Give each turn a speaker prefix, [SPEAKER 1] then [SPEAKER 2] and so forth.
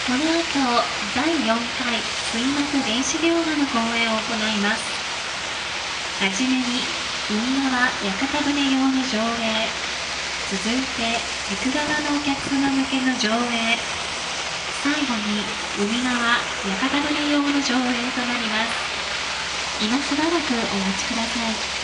[SPEAKER 1] この後、第4回水幕電子描画の公演を行います。はじめに、海側屋形船用の上映、続いて、陸側のお客様向けの上映、最後に、海側屋形船用の上映となります。今しばらくお待ちください。